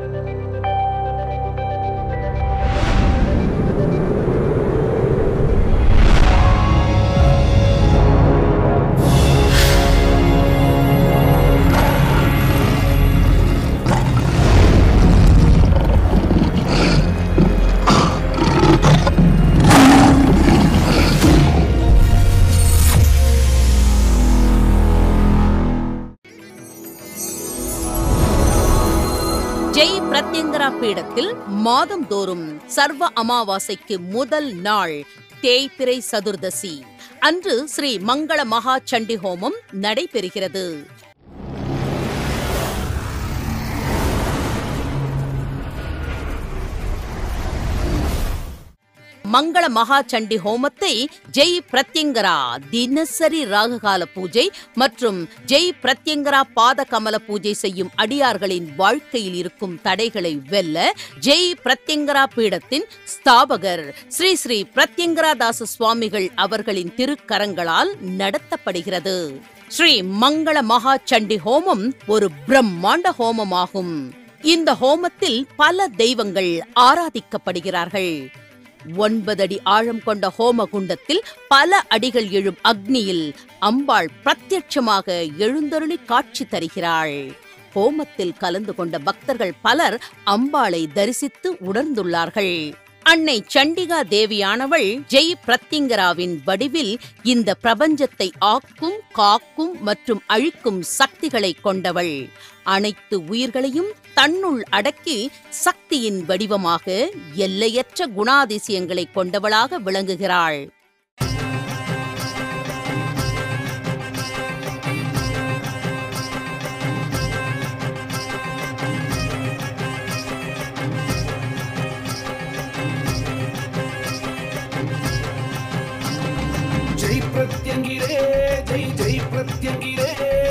ஜெய் பிரத்யங்கரா பீடத்தில் மாதந்தோறும் சர்வ அமாவாசைக்கு முதல் நாள் தேய்பிறை சதுர்தசி அன்று ஸ்ரீ மங்கள மகா சண்டி ஹோமம் நடைபெறுகிறது. மங்கள மகா சண்டி ஹோமத்தை ஜெய் பிரத்யங்கரா தினசரி ராககால பூஜை மற்றும் ஜெய் பிரத்யங்கரா பாத கமல பூஜை செய்யும் அடியார்களின் வாழ்க்கையில் இருக்கும் தடைகளை வெல்ல ஜெய் பிரத்யங்கரா பீடத்தின் ஸ்தாபகர் ஸ்ரீ ஸ்ரீ பிரத்யங்கராதாச சுவாமிகள் அவர்களின் திருக்கரங்களால் நடத்தப்படுகிறது. ஸ்ரீ மங்கள மகா சண்டி ஹோமம் ஒரு பிரம்மாண்ட ஹோமமாகும். இந்த ஹோமத்தில் பல தெய்வங்கள் ஆராதிக்கப்படுகிறார்கள். 9 அடி ஆழம் கொண்ட ஹோம குண்டத்தில் பல அடிகள் எழும் அக்னியில் அம்பாள் பிரத்யட்சமாக எழுந்தருளி காட்சி தருகிறாள். ஹோமத்தில் கலந்து கொண்ட பக்தர்கள் பலர் அம்பாளை தரிசித்து உணர்ந்துள்ளார்கள். அன்னை சண்டிகா தேவியானவள் ஜெய் பிரத்யங்கராவின் வடிவில் இந்த பிரபஞ்சத்தை ஆக்கும், காக்கும் மற்றும் அழிக்கும் சக்திகளை கொண்டவள். அனைத்து உயிர்களையும் தன்னுள் அடக்கி சக்தியின் வடிவமாக எல்லையற்ற குணாதிசயங்களை கொண்டவளாக விளங்குகிறாள். ஜெய் பிரத்யங்கிரே, ஜெய் ஜெய் பிரத்யங்கிரே,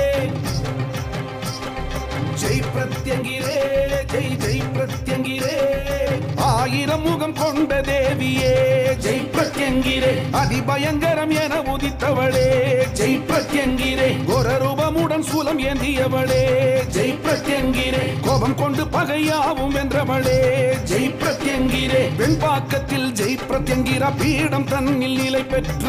ஜெய் பிரத்யங்கிரே, ஜெய் ஜெய் பிரத்யங்கிரே, ஆயிரம் முகம் கொண்ட தேவியே ஜெய் பிரத்யங்கிரே, அதிபயங்கரம் என உதித்தவளே ஜெய் பிரத்யங்கிரே, கோரரூபமுடன் சூலம் ஏந்தியவளே ஜெய் பிரத்யங்கிரே, கோபம் கொண்டு பகையாவும் வென்றவளே ஜெய் பிரத்யங்கிரே, வெண்பாக்கத்தில் ஜெய் பிரத்யங்கிரா பீடம் தன்னில் நிலை பெற்ற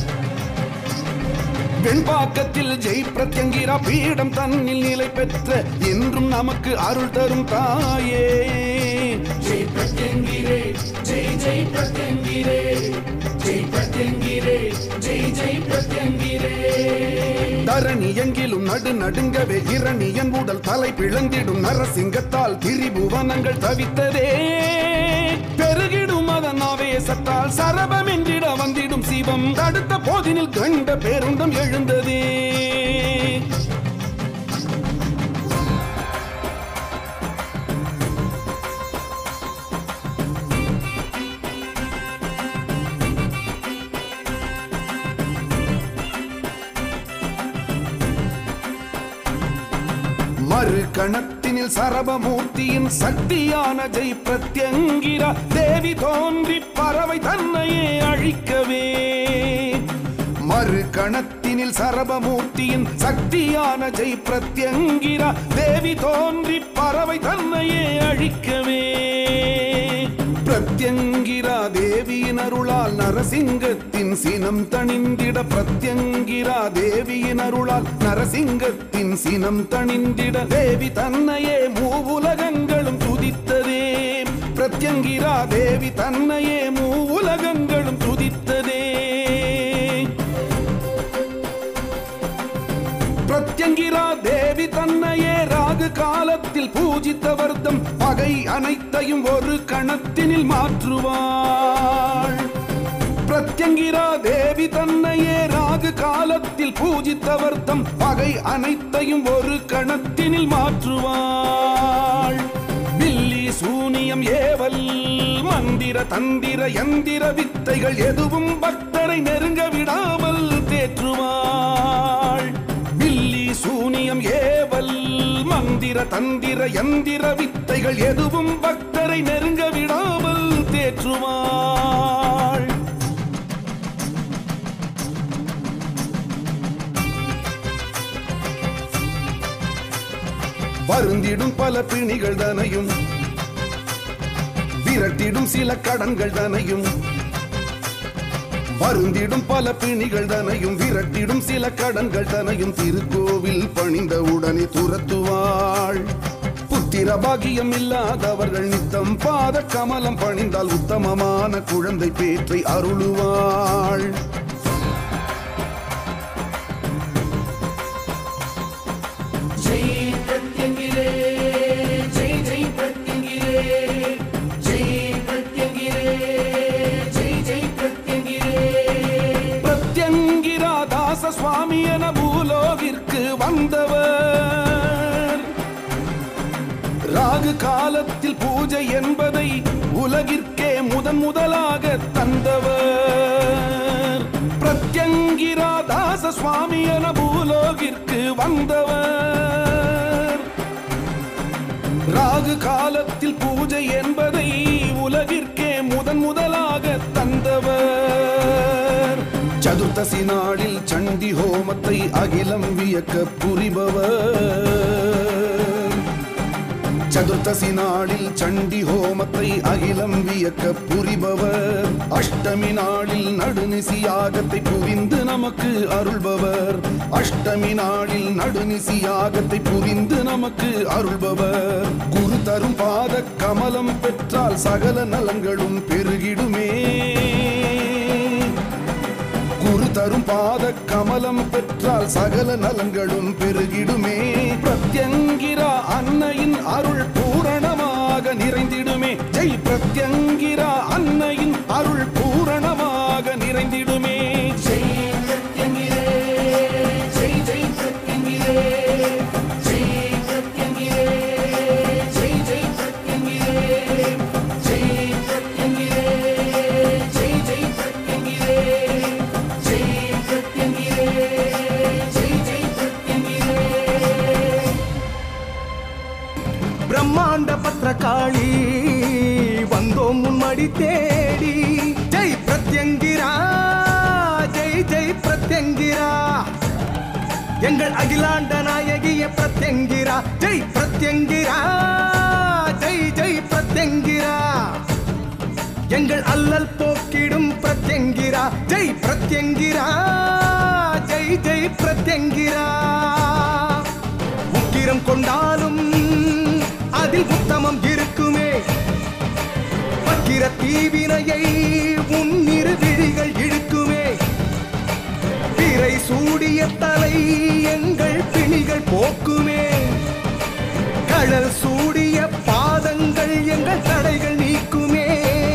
வெண்பாக்கத்தில் ஜெய் பிரத்யங்கிரா பீடம் தன்னில் நிலை பெற்ற என்றும் நமக்கு அருள் தரும் தாயே ஜெய் பிரத்யங்கிரே, ஜெய் ஜெய் பிரத்யங்கிரே, ஜெய் பிரத்யங்கிரே, ஜெய் ஜெய் பிரத்யங்கிரே. தரணி எங்கிலும் நடு நடுங்கவே இரணியன் உடல் தலை பிளந்திடும் நரசிங்கத்தால் திரிபுவனங்கள் தவித்ததே, பெருகிடும் அதன் ஆவேசத்தால் சரபமென்றிட வந்திடும் சிவம் தடுத்த போதினில் கண்ட பேருண்டம் எழுந்ததே. மறு கணத்தினில் சரபமூர்த்தியின் சக்தியான ஜெய் பிரத்யங்கிரா தேவி தோன்றி பறவை தன்னையே அழிக்கவே. மறு கணத்தினில் சரபமூர்த்தியின் சக்தியான ஜெய் பிரத்யங்கிரா தேவி தோன்றி பறவை தன்னையே அழிக்கவே. பிரத்யங்கிரா தேவியின் அருளால் நரசிங்கத்தின் சினம் தணிந்திட, பிரத்யங்கிரா தேவியின் அருளால் நரசிங்கத்தின் சினம் தணிந்திட, தேவி தன்னையே மூவுலகங்களும் துதித்ததே. பிரத்யங்கிரா தேவி தன்னையே மூவுலகங்களும் துதித்ததே. பிரத்யங்கிரா தேவி தன்னையே ராகு காலத்தில் பூஜித்தவர்தம் பகை அனைத்தையும் ஒரு கணத்தினில் மாற்றுவாள். பிரத்யங்கிரா தேவி தன்னையே ராகு காலத்தில் பூஜித்தவர்தம் பகை அனைத்தையும் ஒரு கணத்தினில் மாற்றுவாள். பில்லி சூனியம் ஏவல் மந்திர தந்திர யந்திர வித்தைகள் எதுவும் பக்தரை நெருங்க விடாமல் தேற்றுவாள். பில்லி சூனியம் ஏவல் மந்திர தந்திர யந்திர வித்தைகள் எதுவும் பக்தரை நெருங்க விடாமல் தேற்றுவாள். வருந்திடும் பல பிணிகள் தனையும் விரட்டிடும் சில கடன்கள் தனையும் வருந்திடும் பல பிணிகள் தனையும் விரட்டிடும் சில கடன்கள் தனையும் திருக்கோவில் பணிந்த உடனே துரத்துவாள். புத்திர பாகியம் இல்லாதவர்கள் நித்தம் பாத கமலம் பணிந்தால் உத்தமமான குழந்தை பேற்றை அருளுவாள். சுவாமி என பூலோகிற்கு வந்தவர் ராகு காலத்தில் பூஜை என்பதை உலகிற்கே முதலாக தந்தவர். பிரத்யங்கிரா தாச சுவாமி என பூலோகிற்கு வந்தவர் ராகு காலத்தில் பூஜை என்பதை உலகிற்கே முதலாக தந்தவர். சதுர்த்தசி நாளில் சண்டி ஹோமத்தை அகிலம் வியக்க புரிபவர். சதுர்த்தசி நாளில் சண்டி ஹோமத்தை அகிலம் வியக்க புரிபவர். அஷ்டமி நாளில் நடுநிசி யாகத்தை புரிந்து நமக்கு அருள்பவர். அஷ்டமி நாளில் நடுநிசி யாகத்தை புரிந்து நமக்கு அருள்பவர். குரு தரும் பாத கமலம் பெற்றால் சகல நலங்களும் பெருகிடுமே. குரு தரும் பாத கமலம் பெற்றால் சகல நலங்களும் பெருகிடுமே. பிரத்யங்கிரா அன்னையின் அருள் பூரணமாக நிறைந்திடுமே. ஜெய் பிரத்யங்கிரா அன்னையின் அருள் பூரணமாக நிறைந்திடுமே. பிரம்மாண்ட பத்ரகாளி வந்தோம் முன்மடி தேடி. ஜெய் பிரத்யங்கிரா ஜெய் ஜெய் பிரத்யங்கிரா எங்கள் அகிலாண்ட நாயகிய பிரத்யங்கிரா. ஜெய் பிரத்யங்கிரா ஜெய் ஜெய் பிரத்யங்கிரா எங்கள் அல்லல் போக்கிடும் பிரத்யங்கிரா. ஜெய் பிரத்யங்கிரா ஜெய் ஜெய் பிரத்யங்கிரா உக்கிரம் கொண்டாலும் அதில் உத்தமம் இருக்குமே. வக்கிர தீவினையை உன்னிரு விழிகள் இழுக்குமே. பிறை சூடிய தலை எங்கள் பிணிகள் போக்குமே. கடல் சூடிய பாதங்கள் எங்கள் தடைகள் நீக்குமே.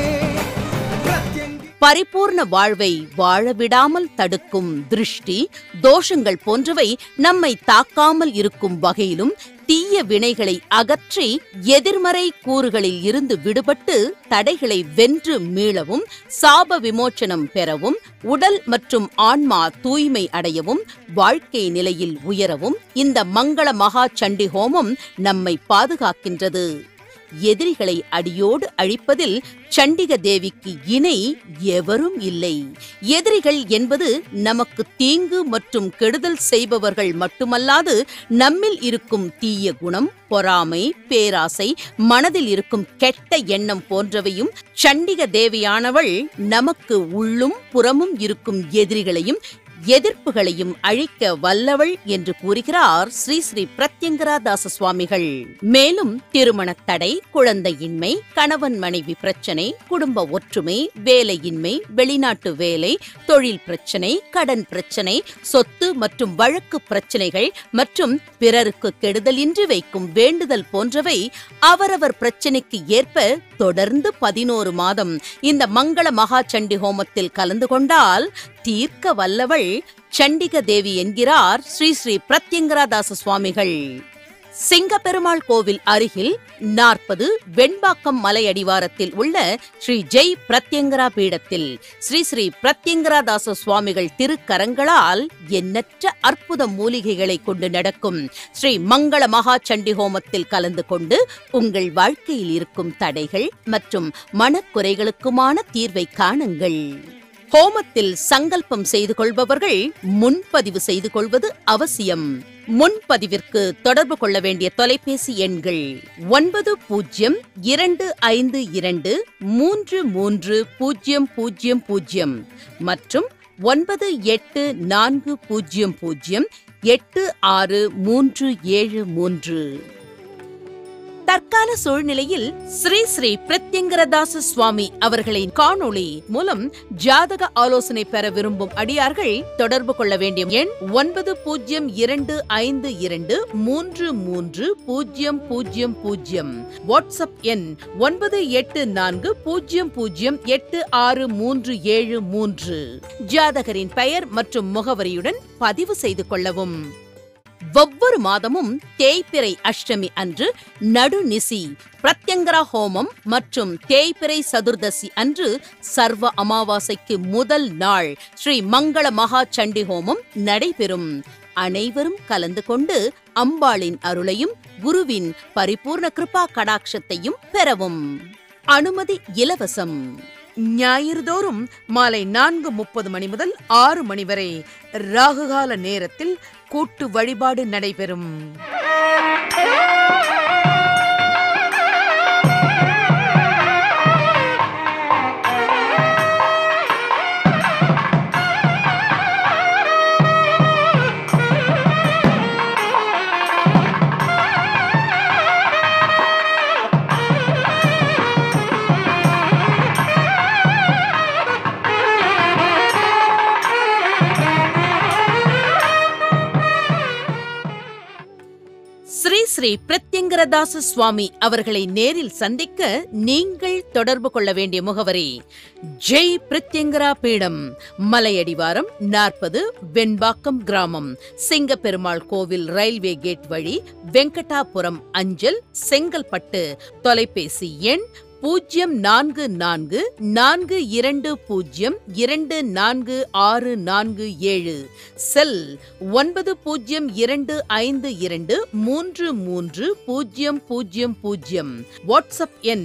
பரிபூர்ண வாழ்வை வாழவிடாமல் தடுக்கும் திருஷ்டி, தோஷங்கள் போன்றவை நம்மை தாக்காமல் இருக்கும் வகையிலும் தீய வினைகளை அகற்றி எதிர்மறை கூறுகளில் இருந்து விடுபட்டு தடைகளை வென்று மீளவும், சாப விமோச்சனம் பெறவும், உடல் மற்றும் ஆன்மா தூய்மை அடையவும், வாழ்க்கை நிலையில் உயரவும் இந்த மங்கள மகா சண்டி ஹோமம் நம்மை பாதுகாக்கின்றது. எதிரிகளை அடியோடு அழிப்பதில் சண்டிக தேவிக்கு இணை எவரும் இல்லை. எதிரிகள் என்பது நமக்கு தீங்கு மற்றும் கெடுதல் செய்பவர்கள் மட்டுமல்லாது நம்மில் இருக்கும் தீய குணம், பொறாமை, பேராசை, மனதில் இருக்கும் கெட்ட எண்ணம் போன்றவையும். சண்டிக தேவியானவள் நமக்கு உள்ளும் புறமும் இருக்கும் எதிரிகளையும் எதிர்ப்புகளையும் அழிக்க வல்லவள் என்று கூறுகிறார் ஸ்ரீ ஸ்ரீ பிரத்யங்கரா தாச சுவாமிகள். மேலும் திருமண தடை, குழந்தையின்மை, கணவன் மனைவி பிரச்சனை, குடும்ப ஒற்றுமை, வேலையின்மை, வெளிநாட்டு வேலை, தொழில் பிரச்சனை, கடன் பிரச்சனை, சொத்து மற்றும் வழக்கு பிரச்சனைகள் மற்றும் பிறருக்கு கெடுதலின்றி வைக்கும் வேண்டுதல் போன்றவை அவரவர் பிரச்சனைக்கு ஏற்ப தொடர்ந்து 11 மாதம் இந்த மங்கள மகா சண்டி ஹோமத்தில் கலந்து கொண்டால் தீர்க்க வல்லவள் சண்டிக தேவி என்கிறார் ஸ்ரீ ஸ்ரீ பிரத்யங்கரா தாச சுவாமிகள். சிங்கப்பெருமாள் கோவில் அருகில் 40 வெண்பாக்கம் மலை அடிவாரத்தில் உள்ள ஸ்ரீ ஜெய் பிரத்யங்கரா பீடத்தில் ஸ்ரீ ஸ்ரீ பிரத்யங்கரா தாச சுவாமிகள் திருக்கரங்களால் எண்ணற்ற அற்புத மூலிகைகளை கொண்டு நடக்கும் ஸ்ரீ மங்கள மகா சண்டி ஹோமத்தில் கலந்து கொண்டு உங்கள் வாழ்க்கையில் இருக்கும் தடைகள் மற்றும் மனக்குறைகளுக்குமான தீர்வை காணுங்கள். ஹோமத்தில் சங்கல்பம் செய்து கொள்பவர்கள் முன்பதிவு செய்து கொள்வது அவசியம். முன்பதிவிற்கு தொடர்பு கொள்ள வேண்டிய தொலைபேசி எண்கள் 9252330000 மற்றும் 9840086373. தற்கால சூழ்நிலையில் ஸ்ரீ ஸ்ரீ பிரத்யங்கரதாச சுவாமி அவர்களின் காணொளி மூலம் ஜாதக ஆலோசனை பெற விரும்பும் அடியார்கள் தொடர்பு கொள்ள வேண்டிய எண் 9025233000. வாட்ஸ்அப் எண் 9840086373. ஜாதகரின் பெயர் மற்றும் முகவரியுடன் பதிவு செய்து கொள்ளவும். ஒவ்வொரு மாதமும் தேய்பிறை அஷ்டமி அன்று நடுநிசி பிரத்யங்கரா ஹோமம் மற்றும் தேய்பிறை சதுர்தசி அன்று சர்வ அமாவாசைக்கு முதல் நாள் ஸ்ரீ மங்கள மகா சண்டி ஹோமம் நடைபெறும். அனைவரும் கலந்து கொண்டு அம்பாளின் அருளையும் குருவின் பரிபூர்ண கிருபா கடாட்சத்தையும் பெறவும். அனுமதி இலவசம். ஞாயிறுதோறும் மாலை 4:30 மணி முதல் 6 மணி வரை ராகுகால நேரத்தில் கூட்டு வழிபாடு நடைபெறும். ஸ்ரீ ஸ்ரீ பிரத்யங்கரதாச சுவாமி அவர்களை நேரில் சந்திக்க நீங்கள் தொடர்பு கொள்ள வேண்டிய முகவரி: ஜெய் பிரத்யங்கரா பீடம், மலையடிவாரம் 40, வெண்பாக்கம் கிராமம், சிங்கப்பெருமாள் கோவில் ரயில்வே கேட் வழி, வெங்கடாபுரம் அஞ்சல், செங்கல்பட்டு. தொலைபேசி எண் 0444202467. செல் 9025233000. வாட்ஸ்அப் எண்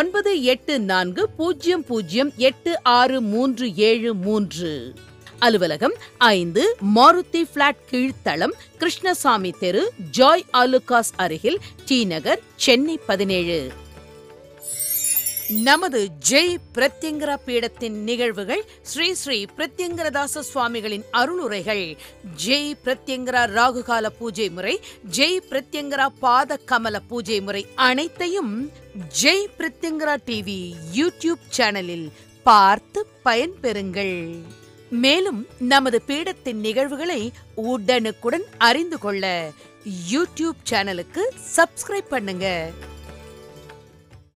9840086373. அலுவலகம் 5, மாருதி பிளாட் கீழ்த்தளம், கிருஷ்ணசாமி தெரு, ஜாய் ஆலுகாஸ் அருகில், டி நகர், சென்னை 17. நமது ஜெய் பிரத்யங்கரா பீடத்தின் நிகழ்வுகள், ஸ்ரீ ஸ்ரீ பிரத்யங்கரதாச சுவாமிகளின் அருளுரைகள், ஜெய் பிரத்யங்கரா ராகுகால பூஜை முறை, ஜெய் பிரத்யங்கரா பாத கமல பூஜை முறை அனைத்தையும் ஜெய் பிரத்யங்கரா டிவி யூடியூப் சேனலில் பார்த்து பயன்பெறுங்கள். மேலும் நமது பீடத்தின் நிகழ்வுகளை உடனுக்குடன் அறிந்து கொள்ள யூடியூப் சேனலுக்கு சப்ஸ்கிரைப் பண்ணுங்க.